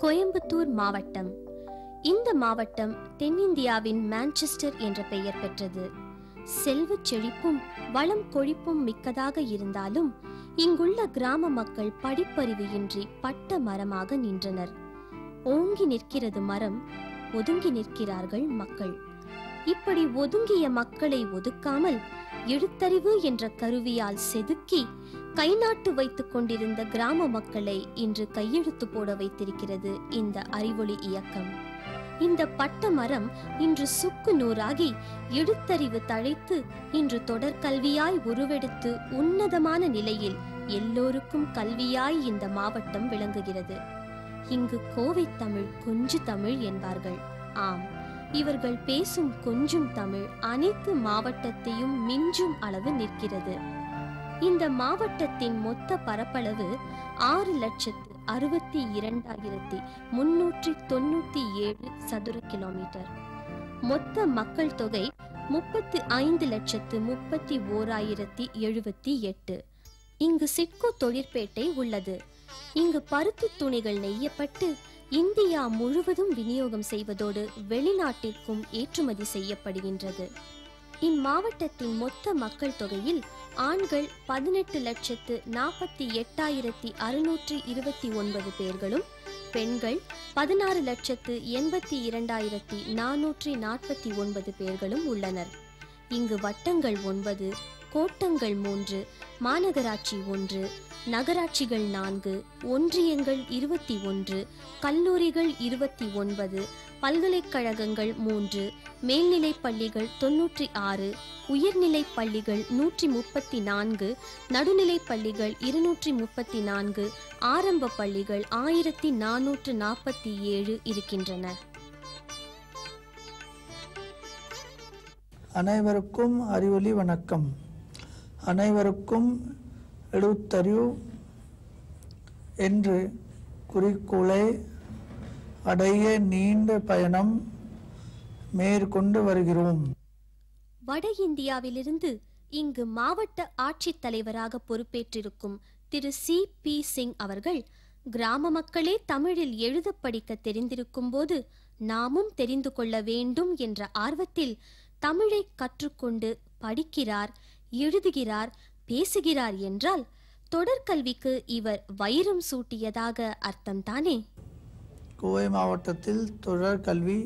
கோயம்புத்தூர் மாவட்டம். இந்த மாவட்டம் தென்னிந்தியாவின் மான்செஸ்டர் என்ற பெயர் பெற்றது. செல்வச் செழிப்பும் வளம் கொழிப்பும் மிக்கதாக இருந்தாலும் இங்குள்ள கிராம மக்கள் படிப்பறிவு இன்றி பட்ட மரமாக நின்றனர். ஓங்கி நிற்கிறது மரம், ஒதுங்கி நிற்கிறார்கள் மக்கள். இப்படி ஒதுங்கிய மக்களை ஒதுக்காமல் எழுத்தறிவு என்ற கருவியால் செதுக்கி கை நாட்டு வைத்துக் கொண்டிருந்த கிராம மக்களை இன்று கையெழுத்து போட வைத்திருக்கிறது இந்த அறிவொளி இயக்கம். இந்த பட்ட மரம் இன்று சுக்கு நூறாகி எழுத்தறிவு தழைத்து இன்று தொடர்கல்வியாய் உருவெடுத்து உன்னதமான நிலையில் எல்லோருக்கும் கல்வியாய் இந்த மாவட்டம் விளங்குகிறது. இங்கு கோவை தமிழ் கொஞ்சு தமிழ் என்பார்கள். ஆம், இவர்கள் பேசும் கொஞ்சும் தமிழ் அனைத்து மாவட்டத்தையும் மிஞ்சும் அளவு நிற்கிறது. இந்த மாவட்டத்தின் மொத்த பரப்பளவு 6,62,397 சதுர கிலோமீட்டர். மொத்த மக்கள் தொகை 35,31,078. இங்கு சிட்கோ தொழிற்பேட்டை உள்ளது. இங்கு பருத்தி துணிகள் நெய்யப்பட்டு இந்தியா முழுவதும் விநியோகம் செய்வதோடு வெளிநாட்டிற்கும் ஏற்றுமதி செய்யப்படுகின்றது. இம்மாவட்டத்தின் மொத்த மக்கள் தொகையில் ஆண்கள் 18,48,629 பேர்களும், பெண்கள் 16,82,449 பேர்களும் உள்ளனர். இங்கு வட்டங்கள் 9, கோட்டங்கள் 3, மாநகராட்சி 1, நகராட்சிகள் 4, ஒன்றியங்கள் 21, கல்லூரிகள் 29, பல்கலைக்கழகங்கள் 3, மேல்நிலைப் பள்ளிகள் 96, உயர்நிலைப் பள்ளிகள் 134, நடுநிலைப் பள்ளிகள் 234, ஆரம்ப பள்ளிகள் 1447 இருக்கின்றன. அனைவருக்கும் அறிவொளி வணக்கம். அனைவருக்கும் எழுத்தறிவு என்று குறிக்கோளை அடைய நீண்ட பயணம் மேற்கொண்டு வருகிறோம். வட இந்தியாவிலிருந்து இங்கு மாவட்ட ஆட்சித்தலைவராக பொறுப்பேற்றிருக்கும் திரு C.P. சிங் அவர்கள் கிராம மக்களே தமிழில் எழுத படிக்க தெரிந்திருக்கும் போது நாமும் தெரிந்து கொள்ள வேண்டும் என்ற ஆர்வத்தில் தமிழை கற்றுக்கொண்டு படிக்கிறார், எழுதுகிறார், பேசுகிறார் என்றால் தொடர்கல்விக்கு இவர் வைரம் சூட்டியதாக அர்த்தம்தானே? கோவை மாவட்டத்தில் தொடர்கல்வி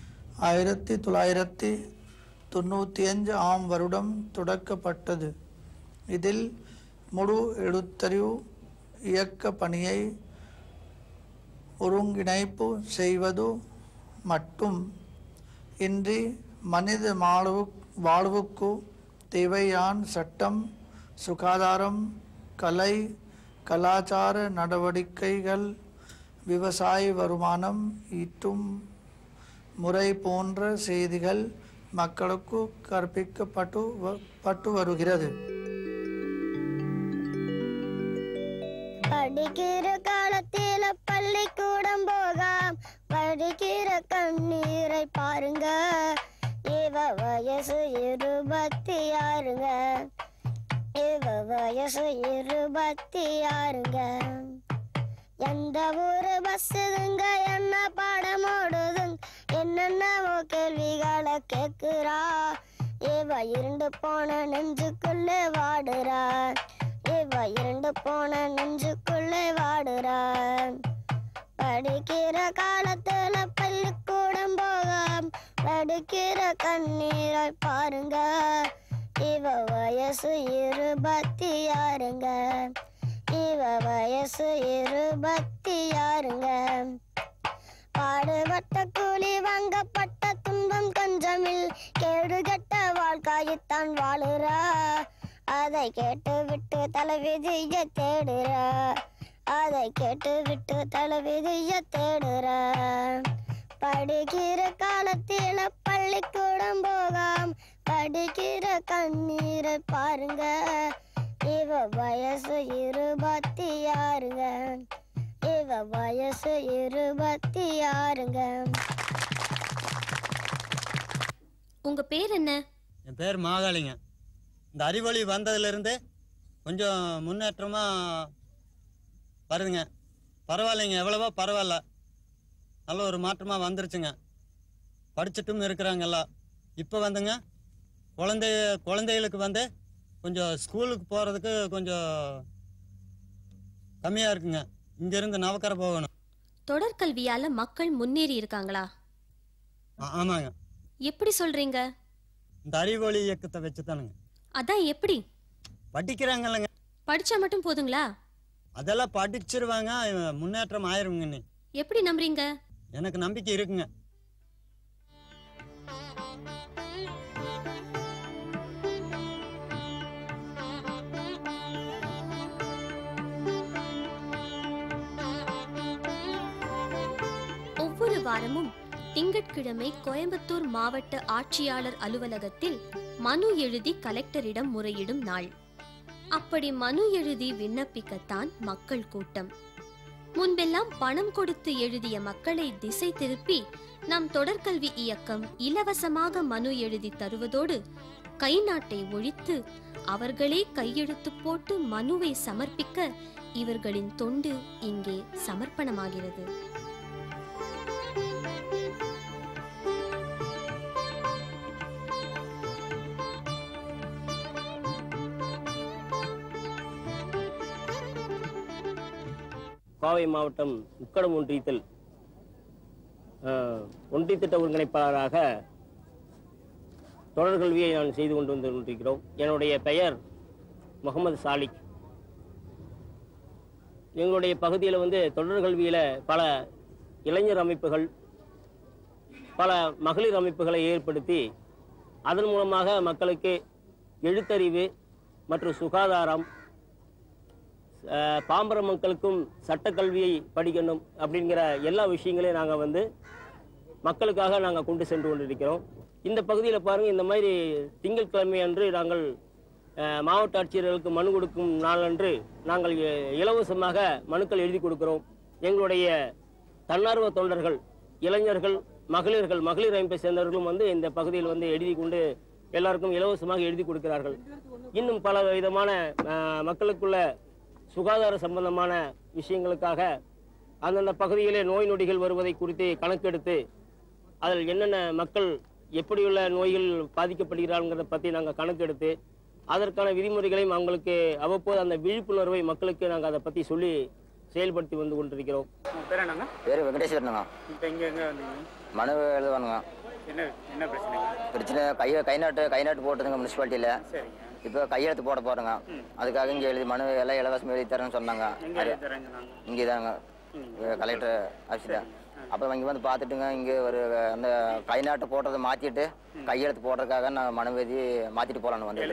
1995 ஆம் வருடம் தொடக்கப்பட்டது. இதில் முழு எழுத்தறிவு இயக்க பணியை ஒருங்கிணைப்பு செய்வது மட்டும் இன்றி மனித வாழ்வுக்கு தேவையான சட்டம், சுகாதாரம், கலை, கலாச்சார நடவடிக்கைகள், விவசாய வருமானம் ஈட்டும் முறை போன்ற செய்திகள் மக்களுக்கு கற்பிக்கப்பட்டு வருகிறது. படிக்கிற காலத்தில பள்ளிக்கூடம் போகாம படிக்கிற கண்ணீரை பாருங்க. இவ வயசு 26ங்க, இவ வயசு 26ங்க. எந்த ஊரு பஸ்ஸுங்க, என்ன பாடம் ஓடுதுங்க, என்னென்னவோ கேள்விகளை கேட்கிறா. இவ இருண்டு போன நெஞ்சுக்குள்ளே வாடுறா, இவ இருண்டு போன நெஞ்சுக்குள்ளே வாடுறா. படிக்கிற காலத்துல பள்ளிக்கூடம் போகாம படிக்கிற கண்ணீரை பாருங்க. இவ வயசு 26ங்க, இவ வயசு 26ங்க. பாடுபட்ட கூலி வாங்கப்பட்ட துன்பம் கொஞ்சமில், கேடுகட்ட வாழ்க்கையத்தான் வாழுறா. அதை கேட்டு விட்டு தலைவிதிய தேடுறா, அதை கேட்டு விட்டு தலைவிதிய தேடுறா. படிக்கிற காலத்தில பள்ளிக்கூடம் போகாம படிக்கிற கண்ணீரை பாருங்க. இவ வயசு 26ங்க, இவ வயசு 26ங்க. உங்க பேர் என்ன? என் பேர் மாகாளிங்க. இந்த அறிவொளி வந்ததுலேருந்து கொஞ்சம் முன்னேற்றமாக வருதுங்க. பரவாயில்லைங்க, எவ்வளவோ பரவாயில்ல. நல்ல ஒரு மாற்றமாக வந்துருச்சுங்க. படிச்சுட்டும் இருக்கிறாங்க எல்லாம். இப்போ வந்துங்க குழந்தைகளுக்கு வந்து கொஞ்சம் ஸ்கூலுக்கு போகிறதுக்கு கொஞ்சம் கம்மியாக இருக்குங்க. இங்கேருந்து நவக்கரை போகணும். தொடர்கல்வியால மக்கள் முன்னேறி இருக்காங்களா? ஆமாங்க. எப்படி சொல்றீங்க? இந்த அறிவொளி இயக்கத்தை வச்சு தானுங்க. அதான் எப்படி? படிக்கிறாங்கல்லங்க. படிச்சா மட்டும் போதுங்களா? அதெல்லாம் படிச்சிருவாங்க, முன்னேற்றம் ஆயிருங்க. எப்படி நம்புறீங்க? எனக்கு நம்பிக்கை இருக்குங்க. ஒவ்வொரு வாரமும் திங்கட்கிழமை கோயம்புத்தூர் மாவட்ட ஆட்சியாளர் அலுவலகத்தில் மனு எழுதி கலெக்டரிடம் முறையிடும் நாள். அப்படி மனு எழுதி விண்ணப்பிக்கத்தான் மக்கள் கூட்டம். முன்பெல்லாம் பணம் கொடுத்து எழுதிய மக்களை திசை திருப்பி நம் தொடர்கல்வி இயக்கம் இலவசமாக மனு எழுதி தருவதோடு கை நாட்டை ஒழித்து அவர்களே கையெழுத்து போட்டு மனுவை சமர்ப்பிக்க இவர்களின் தொண்டு இங்கே சமர்ப்பணமாகிறது. கோவை மாவட்டம் உக்கடம் ஒன்றியத்தில் ஒன்றியத்திட்ட ஒருங்கிணைப்பாளராக தொடர்கல்வியை நான் செய்து கொண்டு வந்து கொண்டிருக்கிறோம். என்னுடைய பெயர் முகமது சாலிக். எங்களுடைய பகுதியில் வந்து தொடர்கல்வியில் பல இளைஞர் அமைப்புகள், பல மகளிர் அமைப்புகளை ஏற்படுத்தி அதன் மூலமாக மக்களுக்கு எழுத்தறிவு மற்றும் சுகாதாரம், பாம்பர மக்களுக்கும் சட்டக்கல்வியை படிக்கணும் அப்படிங்கிற எல்லா விஷயங்களையும் நாங்கள் வந்து மக்களுக்காக நாங்கள் கொண்டு சென்று கொண்டிருக்கிறோம். இந்த பகுதியில் பாருங்கள், இந்த மாதிரி திங்கட்கிழமை அன்று நாங்கள் மாவட்ட ஆட்சியர்களுக்கு மனு கொடுக்கும் நாளன்று நாங்கள் இலவசமாக மனுக்கள் எழுதி கொடுக்கிறோம். எங்களுடைய தன்னார்வ தொண்டர்கள், இளைஞர்கள், மகளிர் அமைப்பை சேர்ந்தவர்களும் வந்து இந்த பகுதியில் வந்து எழுதி கொண்டு எல்லாருக்கும் இலவசமாக எழுதி கொடுக்கிறார்கள். இன்னும் பல விதமான மக்களுக்குள்ள சுகாதார சம்பந்தமான விஷயங்களுக்காக அந்தந்த பகுதியிலே நோய் நொடிகள் வருவதை குறித்து கணக்கெடுத்து அதில் என்னென்ன மக்கள் எப்படியுள்ள நோய்கள் பாதிக்கப்படுகிறாங்கிறத பற்றி நாங்கள் கணக்கெடுத்து அதற்கான விதிமுறைகளையும் அவங்களுக்கு அவ்வப்போது அந்த விழிப்புணர்வை மக்களுக்கு நாங்கள் அதை பற்றி சொல்லி செயல்படுத்தி வந்து கொண்டிருக்கிறோம். பேர் என்னங்க? பேர் வெங்கடேஸ்வரனுங்க. இப்போ இங்கே எங்கே வந்தீங்க? மனு எழுதுவானுங்க. என்ன பிரச்சனை? கை நாட்டு போட்டதுங்க முனிசிபாலிட்டியில். சரிங்க. இப்போ கையெழுத்து போட போகிறோங்க. அதுக்காக இங்கே எழுதி மனு எல்லாம் இலவசம் எழுதி தரேன்னு சொன்னாங்க. இங்கே தாங்க கலெக்டர் ஆஃபீஸில். அப்புறம் இங்கே வந்து பார்த்துட்டுங்க, இங்கே ஒரு அந்த கை நாட்டை போட்டதை மாற்றிட்டு கையெழுத்து போடுறதுக்காக நான் மனு எழுதி மாற்றிட்டு போகலான்னு வந்து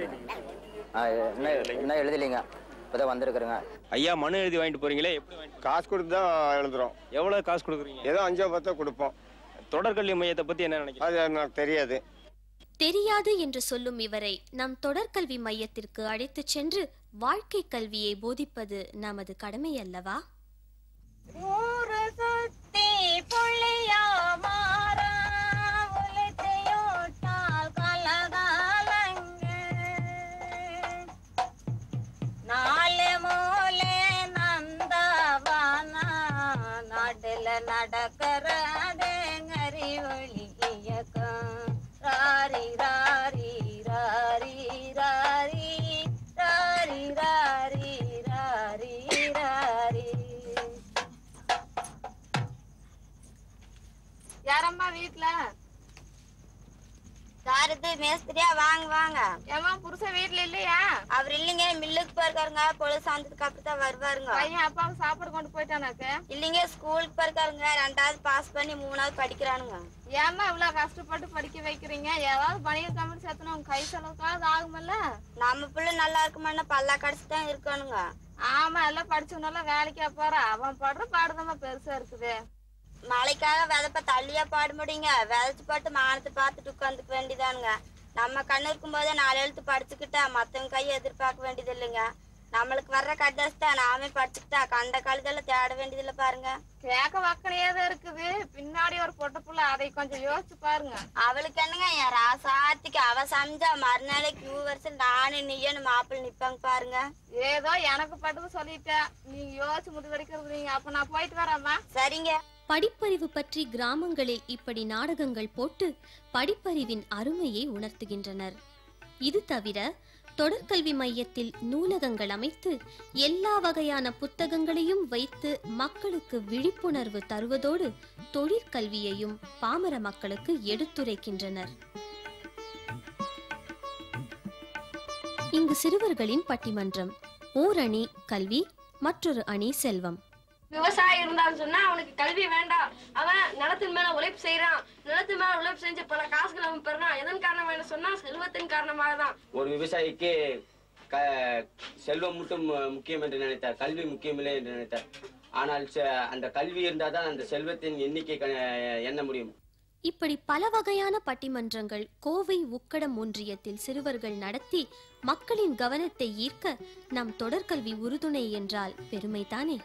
என்ன எழுதலைங்க, இப்போ தான் வந்திருக்குறேங்க. ஐயா, மனு எழுதி வாங்கிட்டு போறீங்களே, எப்படி காசு கொடுத்து தான் எழுதுறோம். எவ்வளோ காசு கொடுக்குறீங்க? ஏதோ 5-10 கொடுப்போம். தொடர்கல்வி மையத்தை பற்றி என்ன நினைக்கிறீங்க? அது எனக்கு தெரியாது. தெரியாது என்று சொல்லும் இவரை நம் தொடர்கல்வி மையத்திற்கு அழைத்துச் சென்று வாழ்க்கை கல்வியை போதிப்பது நமது கடமை அல்லவா? யாரம்மா வீட்ல? சாரது மேஸ்திரியா, வாங்க வாங்க. ஏமா புருஷன் வீட்ல இல்லையா? அவர் இல்லைங்க, மில்லுக்கு போயிருக்காருங்க. பொழுது சாயந்தரத்துக்கு அப்புறம் தான் வருவாருங்க. பையன் அப்பாவுக்கு சாப்பாடு கொண்டு போயிட்டானாக்க? இல்லைங்க, ஸ்கூலுக்கு போயிருக்காருங்க. 2வது பாஸ் பண்ணி 3வது படிக்கிறானுங்க. ஏமா இவ்வளவு கஷ்டப்பட்டு படிக்க வைக்கிறீங்க? ஏதாவது பணியை கம்பெனி சேர்த்தனா உங்க கை செலவுக்காவது ஆகுமல்ல? நம்ம பிள்ளை நல்லா இருக்குமான்னா பல்லா கடிச்சு தான் இருக்கணுங்க. ஆமா, எல்லாம் படிச்சவனால வேலைக்கா போறா. அவன் படுற பாடுதாமா பெருசா இருக்குது. மழைக்காக விதப்ப தள்ளியா பாட முடியுங்க. விதைச்சு போட்டு மானத்தை பார்த்துட்டு உட்காந்துக்க வேண்டியதானுங்க. நம்ம கண்ணு இருக்கும் போதே 4 எழுத்து படிச்சுக்கிட்டா மத்தவங்க கையை எதிர்பார்க்க வேண்டியது இல்லைங்க. நம்மளுக்கு வர்ற கஷ்டத்தை நாமே படிச்சுக்கிட்டா கண்ட கழுதெல்லாம் தேட வேண்டியதில்ல பாருங்க. கேட்க வக்கனையாதான் இருக்குது. பின்னாடி ஒரு பொட்ட புள்ள, அதை கொஞ்சம் யோசிச்சு பாருங்க. அவளுக்கு என்னங்க என் ராசாத்திக்கு அவ சமைச்சா மறுநாளே கியூ வருஷம் நானு நீயன்னு மாப்பிள்ள நிப்பாங்க பாருங்க. ஏதோ எனக்கு பட்டது சொல்லிட்டேன், நீங்க யோசிச்சு முடிவெடுக்கிறது. அப்ப நான் போயிட்டு வரேம்மா. சரிங்க. படிப்பறிவு பற்றி கிராமங்களில் இப்படி நாடகங்கள் போட்டு படிப்பறிவின் அருமையை உணர்த்துகின்றனர். இது தவிர தொடர்கல்வி மையத்தில் நூலகங்கள் அமைத்து எல்லா வகையான புத்தகங்களையும் வைத்து மக்களுக்கு விழிப்புணர்வு தருவதோடு தொழிற்கல்வியையும் பாமர மக்களுக்கு எடுத்துரைக்கின்றனர். இங்கு சிறுவர்களின் பட்டிமன்றம். ஓர் அணி கல்வி, மற்றொரு அணி செல்வம். விவசாயி இருந்தான்னு சொன்னா அவனுக்கு கல்வி வேண்டாம். அவன் நிலத்தின் மேல உழைப்பு செய்யறான். நிலத்தின் மேல உழைப்பு செஞ்சு பல காசுகள் அவன் பெறான். எதன் காரணமா என்ன சொன்னா செல்வத்தின் காரணமாக தான். ஒரு விவசாயிக்கு செல்வம் மட்டும் முக்கியம் என்று நினைத்தார், கல்வி முக்கியமில்லை என்று நினைத்தார். ஆனால் அந்த கல்வி இருந்தாதான் அந்த செல்வத்தின் எண்ணிக்கை எண்ண முடியும். இப்படி பல வகையான பட்டிமன்றங்கள் கோவை உக்கடம் ஒன்றியத்தில் சிறுவர்கள் நடத்தி மக்களின் கவனத்தை ஈர்க்க நம் தொடர்கல்வி உறுதுணை என்றால் பெருமைதானே.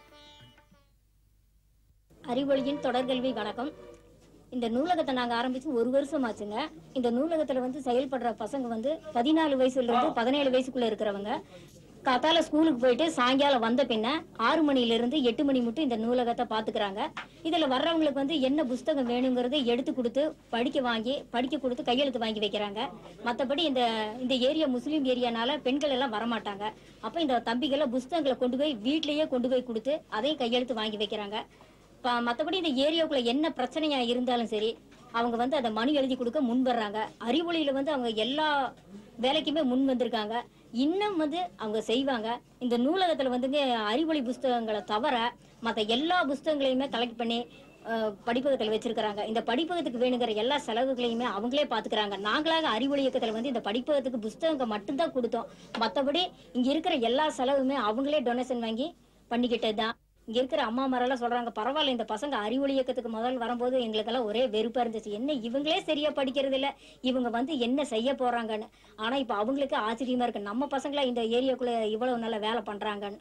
அறிவொளியின் தொடர்கல்வி வணக்கம். இந்த நூலகத்தை நாங்கள் ஆரம்பித்து 1 வருஷம் ஆச்சுங்க. இந்த நூலகத்தில் செயல்படுற பசங்க 14 வயசுலேருந்து 17 வயசுக்குள்ளே இருக்கிறவங்க. காத்தால ஸ்கூலுக்கு போயிட்டு சாயங்காலம் வந்த பின்ன 6 மணிலிருந்து 8 மணி மட்டும் இந்த நூலகத்தை பார்த்துக்கிறாங்க. இதில் வர்றவங்களுக்கு என்ன புஸ்தகம் வேணுங்கிறத எடுத்து கொடுத்து படிக்க கொடுத்து கையெழுத்து வாங்கி வைக்கிறாங்க. மற்றபடி இந்த ஏரியா முஸ்லீம் ஏரியானால பெண்கள் எல்லாம் வரமாட்டாங்க. அப்போ இந்த தம்பிகளை புஸ்தகங்களை கொண்டு போய் வீட்லேயே கொண்டு போய் கொடுத்து அதையும் கையெழுத்து வாங்கி வைக்கிறாங்க. மற்றபடி இந்த ஏரியாவுக்குள்ள என்ன பிரச்சனையா இருந்தாலும் சரி அவங்க அதை மனு எழுதி கொடுக்க முன் வர்றாங்க. அறிவொளியில அவங்க எல்லா வேலைக்குமே முன் வந்திருக்காங்க. இன்னும் அவங்க செய்வாங்க. இந்த நூலகத்துல அறிவொளி புஸ்தகங்களை தவிர மற்ற எல்லா புஸ்தகங்களையுமே கலெக்ட் பண்ணி படிப்பகத்தில் வச்சிருக்கிறாங்க. இந்த படிப்பகத்துக்கு வேணுங்கிற எல்லா செலவுகளையுமே அவங்களே பாத்துக்கிறாங்க. நாங்களாக அறிவொளி இயக்கத்துல இந்த படிப்பகத்துக்கு புஸ்தகங்கள் மட்டும்தான் கொடுத்தோம். மற்றபடி இங்க இருக்கிற எல்லா செலவுமே அவங்களே டொனேஷன் வாங்கி பண்ணிக்கிட்டது தான். இங்க இருக்கிற அம்மா மாரெல்லாம் சொல்றாங்க, பரவாயில்ல இந்த பசங்க அறிவொளி இயக்கத்துக்கு முதல் வரும்போது எங்களுக்கெல்லாம் ஒரே வெறுப்பா இருந்துச்சு. என்ன இவங்களே சரியா படிக்கிறது இல்ல, இவங்க என்ன செய்ய போறாங்கன்னு. ஆனா இப்ப அவங்களுக்கு ஆச்சரியமா இருக்கு, நம்ம பசங்களா இந்த ஏரியாக்குள்ள இவ்வளவு நல்ல வேலை பண்றாங்கன்னு.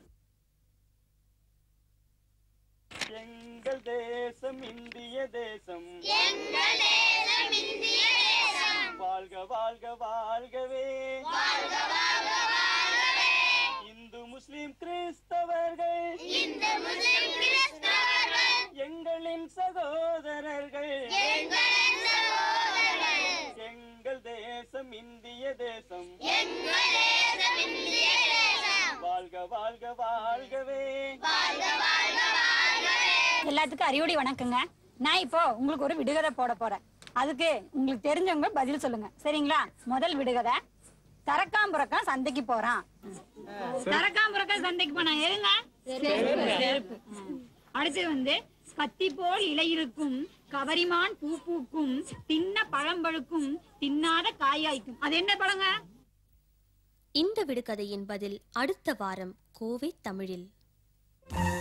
எங்கள் தேசம் இந்திய தேசம், வாழ்க வாழ்க வாழ்கவே, இந்து முஸ்லிம் கிறிஸ்தவர்கள் எங்களின் சகோதரர்கள், எங்கள் தேசம் இந்திய தேசம், வாழ்க வாழ்க வாழ்கவே. எல்லாத்துக்கும் அறிவொளி வணக்கங்க. நான் இப்போ உங்களுக்கு ஒரு விடுகதை போட போறேன். அதுக்கு உங்களுக்கு தெரிஞ்சவங்க பதில் சொல்லுங்க, சரிங்களா? முதல் விடுகதை, தரக்காம்புறக்கான் சந்தைக்கு போறான். தரக்காம்புறக்கான் சந்தைக்கு போனா எதுங்க? செருப்பு. அடுத்து கத்தி போல் இலை இருக்கும், கவரிமான் பூ பூக்கும், தின்ன பழம்பழுக்கும், தின்னாத காயாய்க்கும். அது என்ன பழங்க? இந்த விடுகதையின் பதில் அடுத்த வாரம் கோவை தமிழில்.